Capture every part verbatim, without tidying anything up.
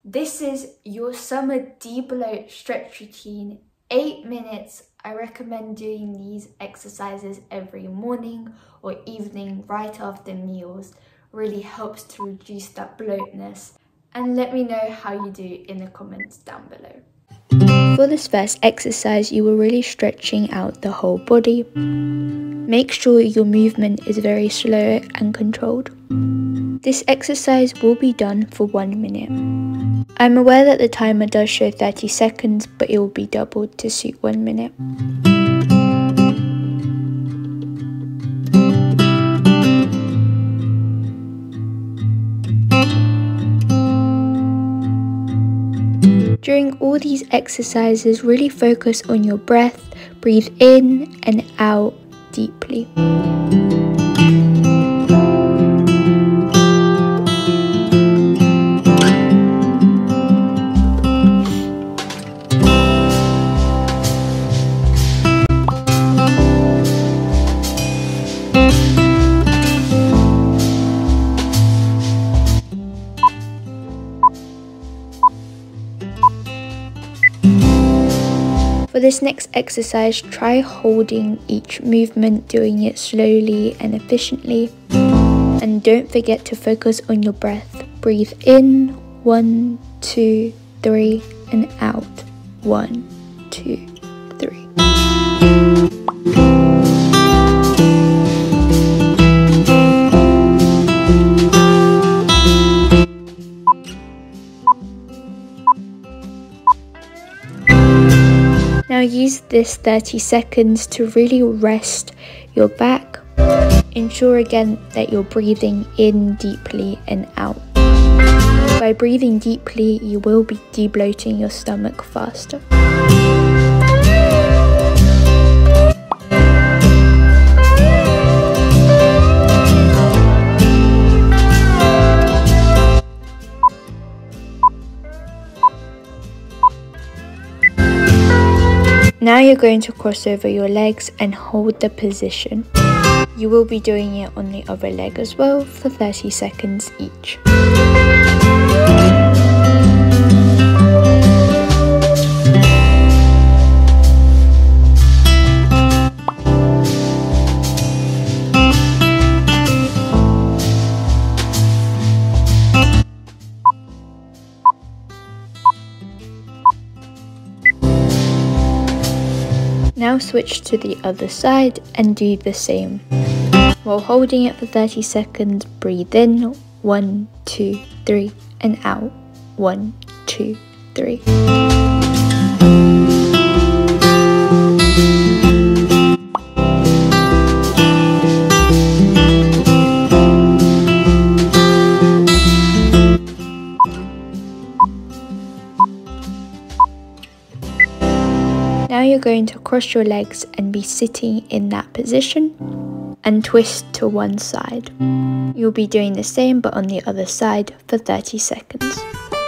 This is your summer debloat stretch routine, eight minutes. I recommend doing these exercises every morning or evening right after meals. Really helps to reduce that bloatness. And let me know how you do in the comments down below. For this first exercise, you are really stretching out the whole body. Make sure your movement is very slow and controlled. This exercise will be done for one minute. I'm aware that the timer does show thirty seconds, but it will be doubled to suit one minute. During all these exercises, really focus on your breath. Breathe in and out deeply. For this next exercise, try holding each movement, doing it slowly and efficiently. And don't forget to focus on your breath. Breathe in, one, two, three, and out, one, two, three. Now use this thirty seconds to really rest your back. Ensure again that you're breathing in deeply and out. By breathing deeply, you will be debloating your stomach faster. Now you're going to cross over your legs and hold the position. You will be doing it on the other leg as well for thirty seconds each. Now switch to the other side and do the same. While holding it for thirty seconds, breathe in, one, two, three, and out, one, two, three. Now you're going to cross your legs and be sitting in that position and twist to one side. You'll be doing the same but on the other side for thirty seconds.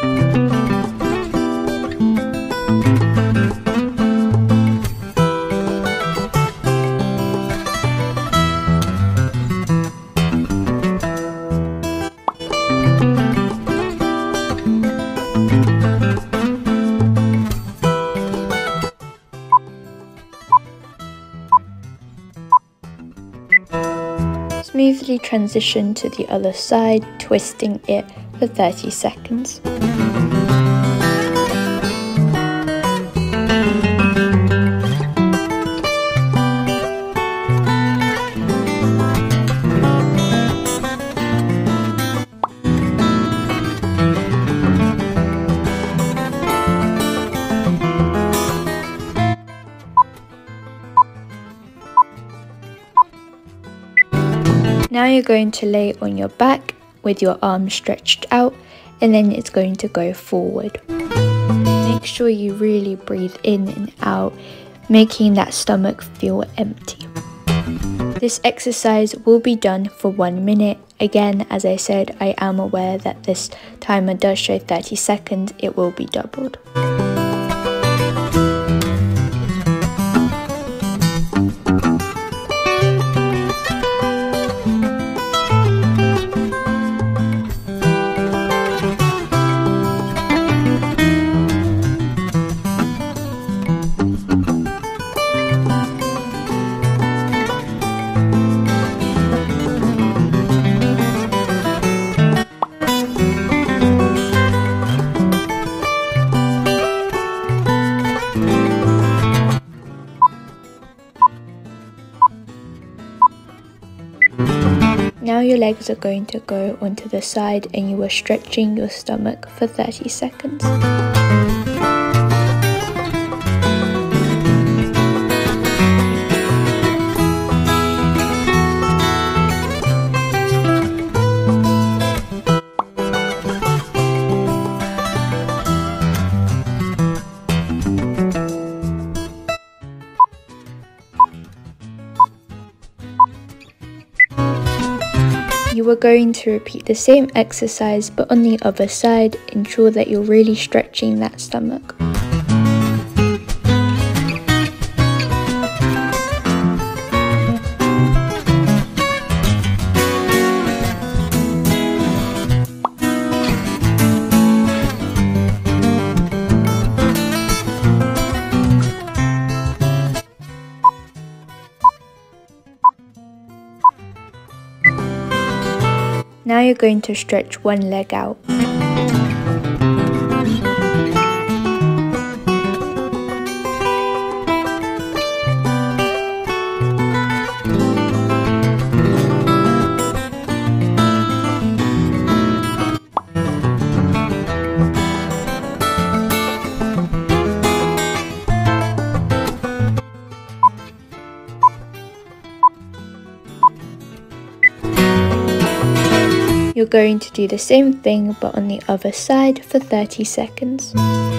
Smoothly transition to the other side, twisting it for thirty seconds. Now you're going to lay on your back with your arms stretched out, and then it's going to go forward. Make sure you really breathe in and out, making that stomach feel empty. This exercise will be done for one minute. Again, as I said, I am aware that this timer does show thirty seconds. It will be doubled. your legs are going to go onto the side and you are stretching your stomach for thirty seconds. You are going to repeat the same exercise but on the other side. Ensure that you're really stretching that stomach. Now you're going to stretch one leg out. You're going to do the same thing but on the other side for thirty seconds.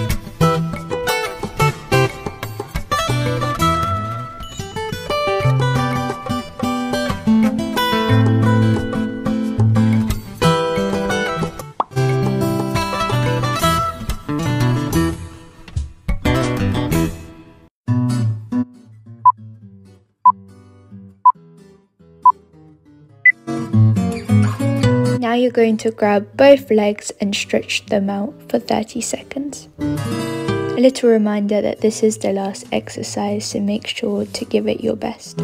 Now you're going to grab both legs and stretch them out for thirty seconds. A little reminder that this is the last exercise, so make sure to give it your best.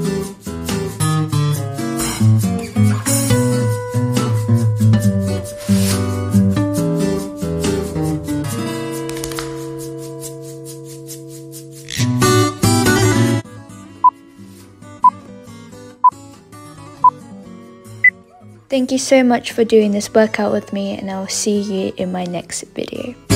Thank you so much for doing this workout with me, and I'll see you in my next video.